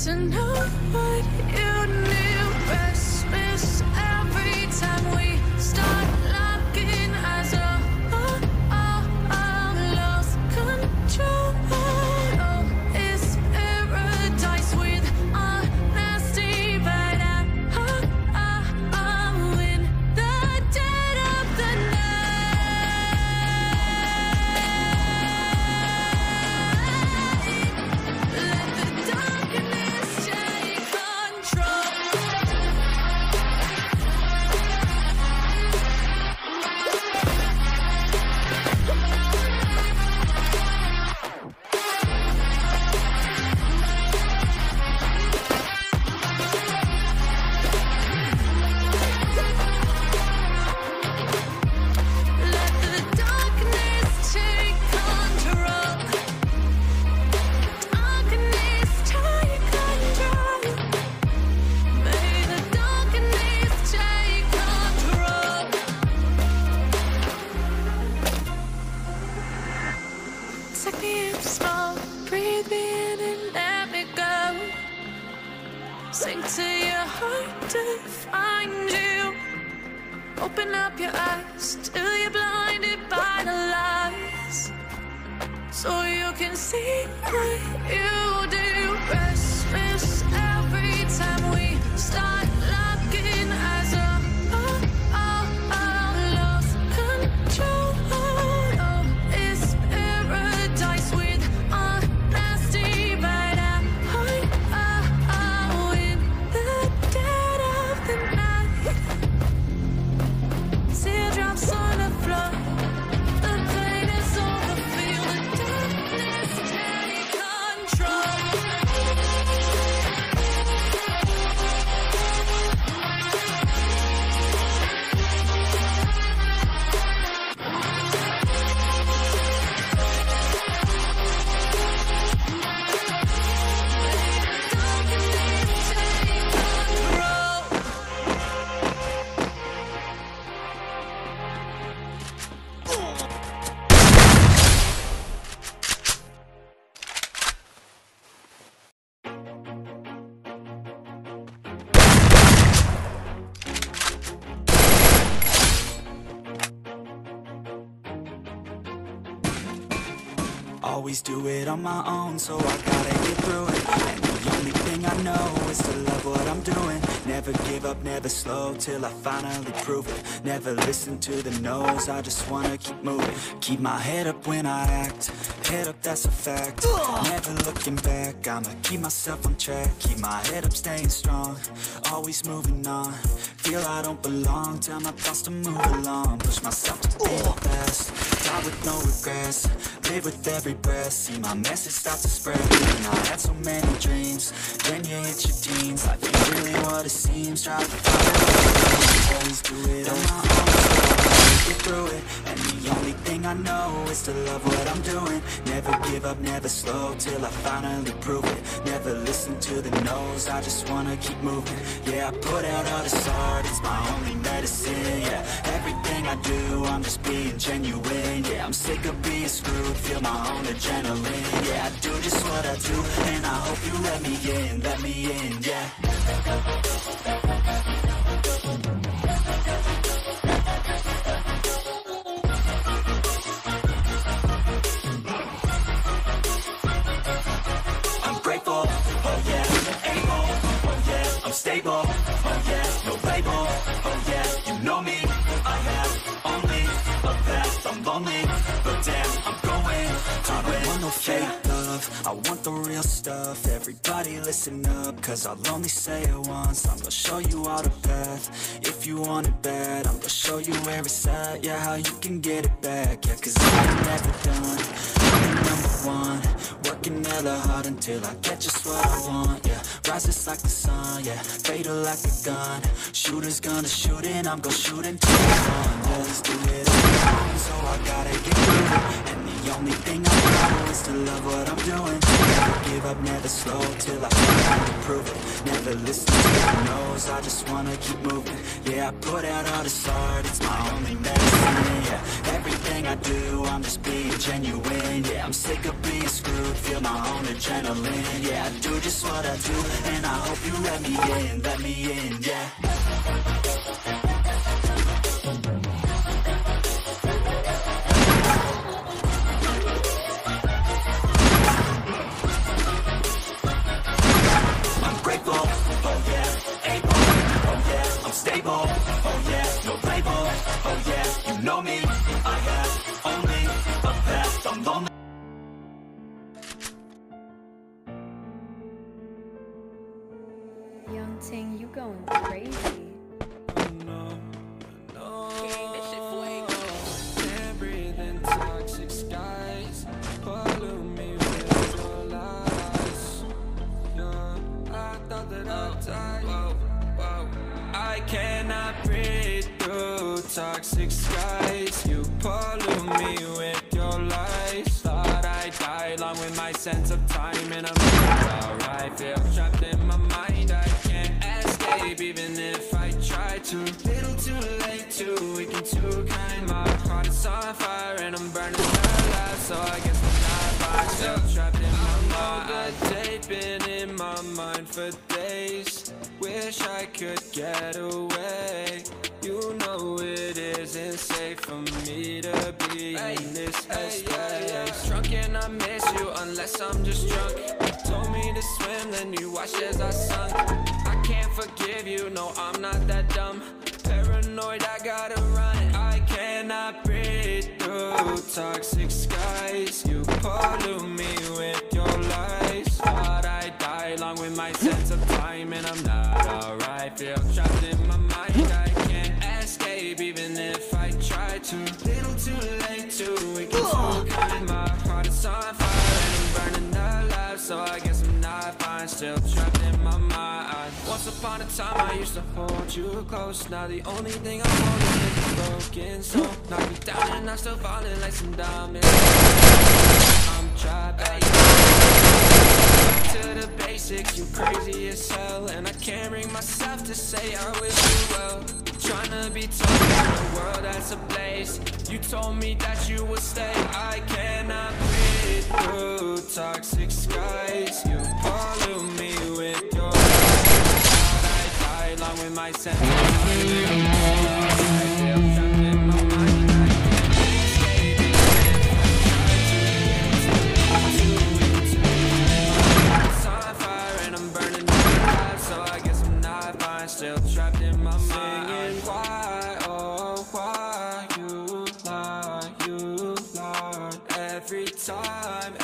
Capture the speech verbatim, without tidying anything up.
to know what you knew. Restless every time we start locking eyes. Oh, oh, oh, oh, lost control. Oh, it's paradise with honesty, but I, oh, oh, oh, in the dead of the night. Let the darkness take control. Let the darkness take control. Darkness take control. May the darkness take control. Take me in slow, breathe me in and let me go. Sink to your heart to find you. Open up your eyes till you're blinded by the lies, so you can see what you do. Restless every time we start locking eyes. Oh, oh, oh, oh, lost control. Oh, it's paradise with honesty, but I, oh, oh, oh, in the dead of the night. Teardrops on the floor. The pain is over. Feel the darkness take control. Darkness take control. Always do it on my own, so I gotta get through it. And the only thing I know is to love what I'm doing. Never give up, never slow, till I finally prove it. Never listen to the no's, I just wanna keep moving. Keep my head up when I act, head up, that's a fact. Never looking back, I'ma keep myself on track. Keep my head up, staying strong, always moving on. Feel I don't belong, tell my thoughts to move along. Push myself to be the best, die with no regrets. Live with every breath, see my message start to spread. And I had so many dreams, then you hit your teens. Life ain't really what it seems, try to find it. Always do it on my own, so I get through it. And the only thing I know is to love what I'm doing. Never give up, never slow, till I finally prove it. Never listen to the no's, I just wanna keep moving. Yeah, I put out all this art, it's my only medicine. Yeah, everything I do, I'm just being genuine. Yeah, I'm sick of being screwed, feel my own adrenaline. Yeah, I do just what I do, and I hope you let me in, let me in, yeah. I'm grateful, oh yeah, able, oh yeah, I'm stable, oh yeah, no label, oh yeah, you know me, I have only a path, I'm lonely, but damn, I'm going to I don't want no fake love, I want the real stuff. Everybody listen up, cause I'll only say it once. I'm gonna show you all the path, if you want it bad. I'm gonna show you where it's at, yeah, how you can get it back. Yeah, cause I'm never done, I'm the number one. Working hella hard until I get just what I want, yeah. Rises like the sun, yeah, fatal like a gun. Shooter's gonna shoot and I'm gonna shoot until it's on. Yeah, let's do it all, so I gotta get through it. And the only thing I know is to love what I'm doing. Never give up, never slow till I finally prove it. Never listen to the no's, I just wanna keep moving. Yeah, I put out all this art, it's my only medicine. Yeah, everything I do, I'm just being genuine. Yeah, I'm sick of being screwed, feel my own adrenaline. Yeah, I do just what I do, and I hope you let me in, let me in, yeah. Stable, oh yeah, no label, oh yeah, you know me, I have only a path, I'm lonely. Young Ting, you going crazy. No, no, can't breathe in toxic skies, pollute me with your lies. Yeah, I thought that I'd die. Whoa, whoa. I cannot breathe through toxic skies. You pollute me with your lies. Thought I'd die along with my sense of time, and I'm not alright. Feel trapped in my mind, I can't escape even if I try to. Little too late, too weak and too kind. My heart is on fire and I'm burning alive, so I guess I'm not fine. Still trapped in my mind. The day been in my mind for days. Wish I could get away. You know it isn't safe for me to be hey, in this headspace. Hey, yeah, yeah. Drunk and I miss you unless I'm just drunk. You told me to swim, then you watched as I sunk. I can't forgive you, no I'm not that dumb. Paranoid, I gotta run. I cannot breathe through toxic skies. You pollute me with your lies. Thought I'd die along with my sense of time, and I'm not alright. Feel trapped in my mind, I can't escape even if I try to. Little too late, too weak and too kind. My heart is on fire and I'm burning alive, so I guess I'm not fine. Still trapped in my mind. Once upon a time I used to hold you close. Now the only thing I'm holding is a broken soul. Knock me down and I'm still falling like some diamonds. I'm trapped back to the basics. You crazy as hell, and I can't bring myself to say I wish you well. Tryna be tough in a world that's a place. You told me that you would stay. I cannot breathe through toxic skies. You pollute me with your lies. Thought I'd die along with my sense of time. I feel trapped in my mind. Still trapped in my mind. Singing why, oh why you lie, you lie. Every time,